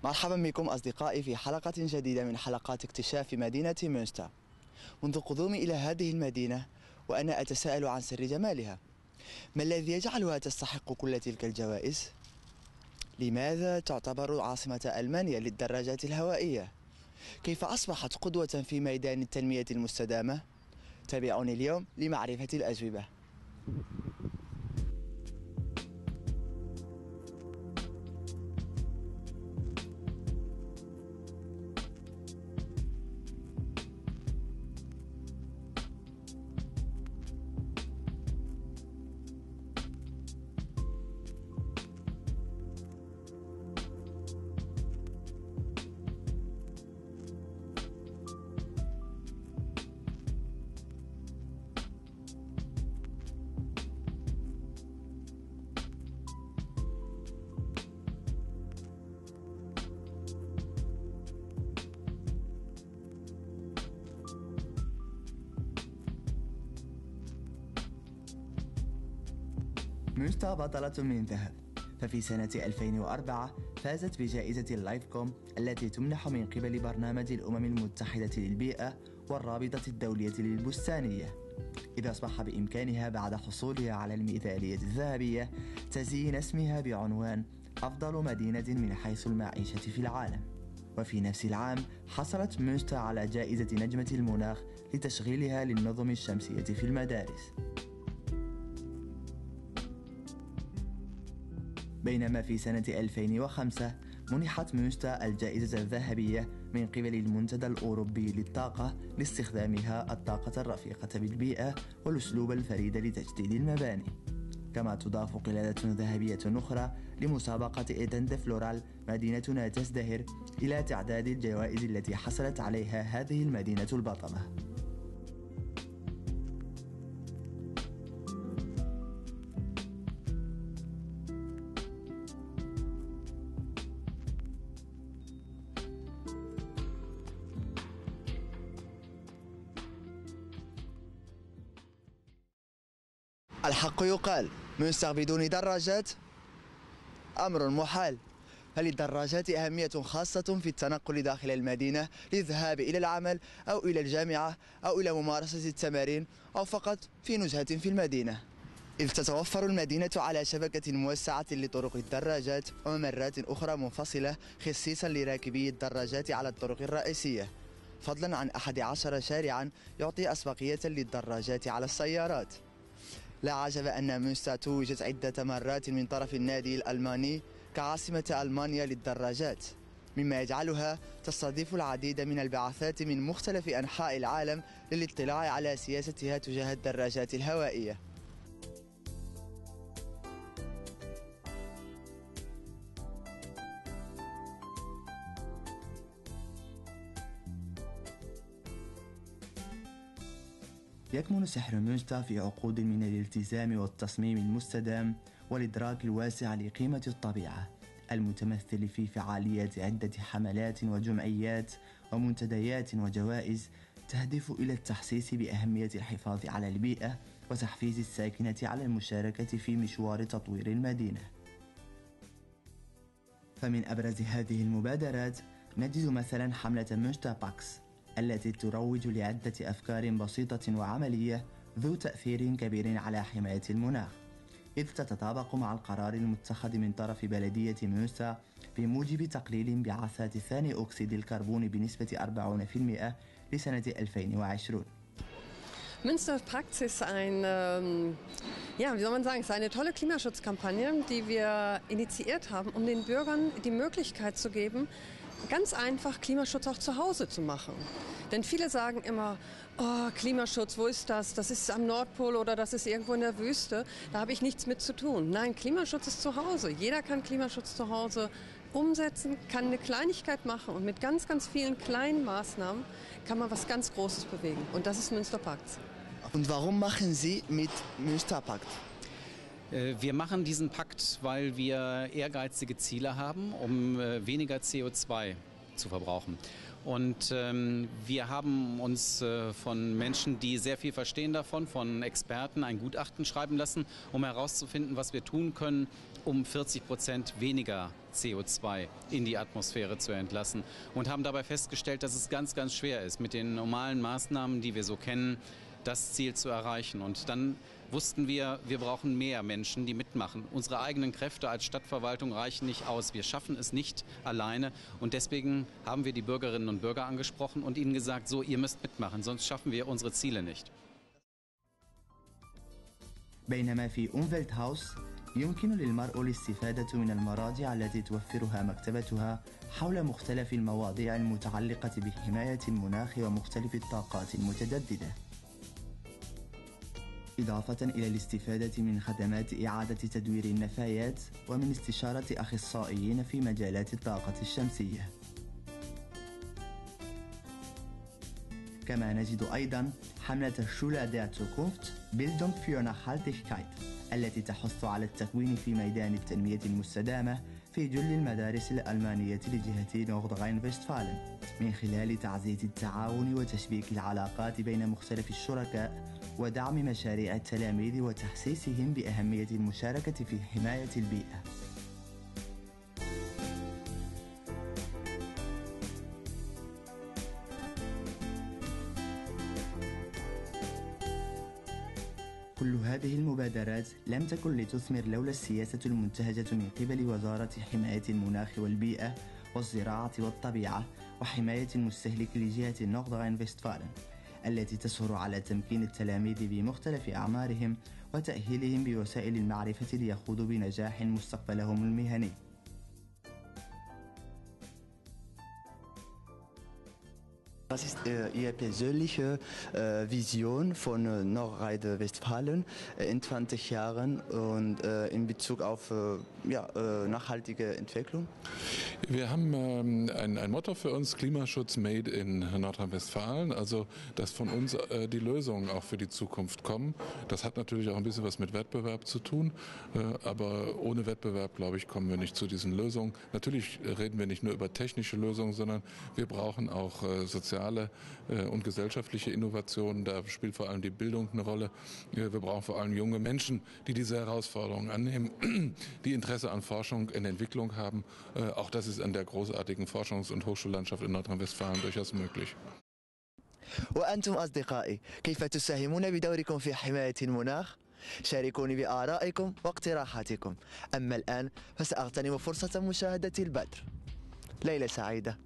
مرحبا بكم أصدقائي في حلقة جديدة من حلقات اكتشاف مدينة مünster. منذ قدومي إلى هذه المدينة وأنا أتساءل عن سر جمالها. ما الذي يجعلها تستحق كل تلك الجوائز؟ لماذا تعتبر عاصمة ألمانيا للدراجات الهوائية؟ كيف أصبحت قدوة في ميدان التنمية المستدامة؟ تابعوني اليوم لمعرفة الأجوبة. مünster بطلة من ذهب، ففي سنة 2004 فازت بجائزة اللايفكوم التي تمنح من قبل برنامج الأمم المتحدة للبيئة والرابطة الدولية للبستانية، إذ أصبح بإمكانها بعد حصولها على الميدالية الذهبية تزيين اسمها بعنوان أفضل مدينة من حيث المعيشة في العالم. وفي نفس العام حصلت مünster على جائزة نجمة المناخ لتشغيلها للنظم الشمسية في المدارس. بينما في سنة 2005 منحت مünster الجائزة الذهبية من قبل المنتدى الأوروبي للطاقة لاستخدامها الطاقة الرفيقة بالبيئة والأسلوب الفريد لتجديد المباني. كما تضاف قلادة ذهبية أخرى لمسابقة إيتن فلورال مدينتنا تزدهر إلى تعداد الجوائز التي حصلت عليها هذه المدينة البطلة. الحق يقال، مünster بدون دراجات أمر محال. هل للدراجات أهمية خاصة في التنقل داخل المدينة للذهاب إلى العمل أو إلى الجامعة أو إلى ممارسة التمارين أو فقط في نزهة في المدينة؟ إذ تتوفر المدينة على شبكة موسعة لطرق الدراجات وممرات أخرى منفصلة خصيصا لراكبي الدراجات على الطرق الرئيسية، فضلا عن 11 شارعا يعطي أسبقية للدراجات على السيارات. لا عجب أن مünster توجت عدة مرات من طرف النادي الألماني كعاصمة ألمانيا للدراجات، مما يجعلها تستضيف العديد من البعثات من مختلف أنحاء العالم للاطلاع على سياستها تجاه الدراجات الهوائية. يكمن سحر مünster في عقود من الالتزام والتصميم المستدام والإدراك الواسع لقيمة الطبيعة، المتمثل في فعاليات عدة حملات وجمعيات ومنتديات وجوائز تهدف إلى التحسيس بأهمية الحفاظ على البيئة وتحفيز الساكنة على المشاركة في مشوار تطوير المدينة. فمن أبرز هذه المبادرات نجد مثلا حملة مünster Pax التي تروج لعدة أفكار بسيطة وعملية ذو تأثير كبير على حماية المناخ، إذ تتطابق مع القرار المتخذ من طرف بلدية مünster بموجب تقليل انبعاثات ثاني أكسيد الكربون بنسبة 40% لسنة 2020. Münster Pax ist ist eine tolle Klimaschutzkampagne, die wir initiiert haben, um den Bürgern die Möglichkeit zu geben, ganz einfach Klimaschutz auch zu Hause zu machen. Denn viele sagen immer, oh, Klimaschutz, wo ist das? Das ist am Nordpol oder das ist irgendwo in der Wüste. Da habe ich nichts mit zu tun. Nein, Klimaschutz ist zu Hause. Jeder kann Klimaschutz zu Hause umsetzen, kann eine Kleinigkeit machen. Und mit ganz, ganz vielen kleinen Maßnahmen kann man was ganz Großes bewegen. Und das ist Münster Pact. Und warum machen Sie mit Münster Pact? Wir machen diesen Pakt, weil wir ehrgeizige Ziele haben, um weniger CO2 zu verbrauchen. Und wir haben uns von Menschen, die sehr viel verstehen davon, von Experten ein Gutachten schreiben lassen, um herauszufinden, was wir tun können, um 40% weniger CO2 in die Atmosphäre zu entlassen. Und haben dabei festgestellt, dass es ganz, ganz schwer ist, mit den normalen Maßnahmen, die wir so kennen, das Ziel zu erreichen. Und dann wussten wir, wir brauchen mehr Menschen, die mitmachen. Unsere eigenen Kräfte als Stadtverwaltung reichen nicht aus. Wir schaffen es nicht alleine. Und deswegen haben wir die Bürgerinnen und Bürger angesprochen und ihnen gesagt, so, ihr müsst mitmachen, sonst schaffen wir unsere Ziele nicht. بينما في أومفيلت هاوس يمكن للمرء الاستفادة من المراجع التي توفرها مكتبتها حول مختلف المواضيع المتعلقة بحماية المناخ ومختلف الطاقات المتجددة، إضافة إلى الاستفادة من خدمات إعادة تدوير النفايات ومن استشارة أخصائيين في مجالات الطاقة الشمسية. كما نجد أيضا حملة شولا دير توكونفت Bildung für Nachhaltigkeit التي تحث على التكوين في ميدان التنمية المستدامة في جل المدارس الألمانية لجهة نوردغاين فيستفالن من خلال تعزيز التعاون وتشبيك العلاقات بين مختلف الشركاء ودعم مشاريع التلاميذ وتحسيسهم بأهمية المشاركة في حماية البيئة. كل هذه المبادرات لم تكن لتثمر لولا السياسة المنتهجة من قبل وزارة حماية المناخ والبيئة والزراعة والطبيعة وحماية المستهلك لجهة نوردغاين فيستفالن التي تسهر على تمكين التلاميذ بمختلف أعمارهم وتأهيلهم بوسائل المعرفة ليخوضوا بنجاح مستقبلهم المهني. Was ist Ihre persönliche Vision von Nordrhein-Westfalen in 20 Jahren und in Bezug auf nachhaltige Entwicklung? Wir haben ein Motto für uns, Klimaschutz made in Nordrhein-Westfalen, also dass von uns die Lösungen auch für die Zukunft kommen. Das hat natürlich auch ein bisschen was mit Wettbewerb zu tun, aber ohne Wettbewerb, glaube ich, kommen wir nicht zu diesen Lösungen. Natürlich reden wir nicht nur über technische Lösungen, sondern wir brauchen auch soziale und gesellschaftliche Innovationen. Da spielt vor allem die Bildung eine Rolle. Wir brauchen vor allem junge Menschen, die diese Herausforderungen annehmen, die Interesse an Forschung und Entwicklung haben. Auch das ist an der großartigen Forschungs- und Hochschullandschaft in Nordrhein-Westfalen durchaus möglich. وأنتم أصدقائي، كيف تساهمون بدوركم في حماية المناخ؟ شاركوني بآرائكم واقتراحاتكم. أما الآن فسأغتنم فرصة مشاهدة البدر. ليلة سعيدة.